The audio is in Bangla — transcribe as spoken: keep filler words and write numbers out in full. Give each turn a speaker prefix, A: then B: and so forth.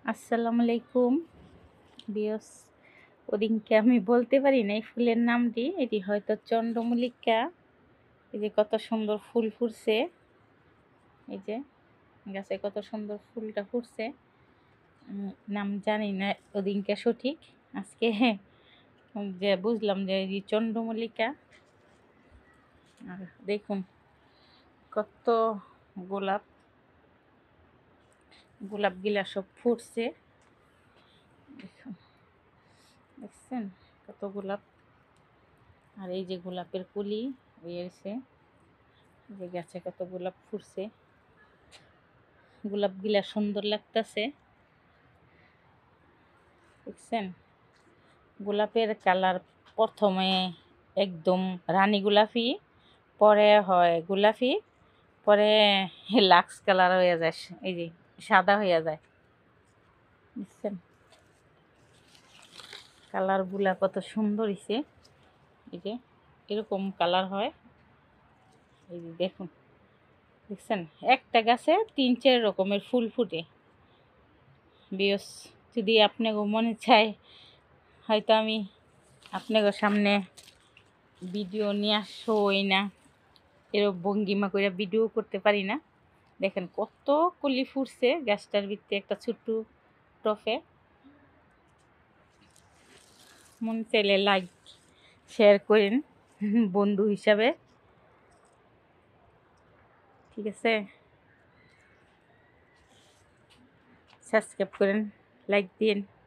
A: আসসালামু আলাইকুম বিয়স। ওদিনকে আমি বলতে পারি না এই ফুলের নামটি। এটি হয়তো চন্দ্রমল্লিকা। এই যে কত সুন্দর ফুল ফুটছে, এই যে গাছে কত সুন্দর ফুলটা ফুটছে। নাম জানি না ওদিনকে সঠিক, আজকে যে বুঝলাম যে এই চন্দ্রমল্লিকা। আর দেখুন কত গোলাপ, গোলাপ গিলা সব ফুটছে। দেখুন, দেখছেন কত গোলাপ। আর এই যে গোলাপের কুলি বেরিয়েছে, যে গাছে কত গোলাপ ফুটছে। গোলাপ গিলা সুন্দর লাগতেছে, দেখছেন। গোলাপের কালার প্রথমে একদম রানী গোলাপি, পরে হয় গোলাপি, পরে লাক্স কালার হয়ে যায়, এই যে সাদা হয়ে যায়, বুঝছেন। কালার গুলা কত সুন্দর হয়েছে, এই যে এরকম কালার হয়। এই যে দেখুন, দেখছেন একটা গাছে তিন চার রকমের ফুল ফুটে। বিয়স, যদি আপনাকে মনে চায় হয়তো আমি আপনাদের সামনে ভিডিও নিয়ে আসই না, এরকম ভঙ্গিমা করে ভিডিও করতে পারি না। দেখেন কত কলি ফুটছে গাছটার ভিতরে, একটা ছোট্ট টফে। মন চাইলে লাইক শেয়ার করেন বন্ধু হিসাবে, ঠিক আছে। সাবস্ক্রাইব করেন, লাইক দিন।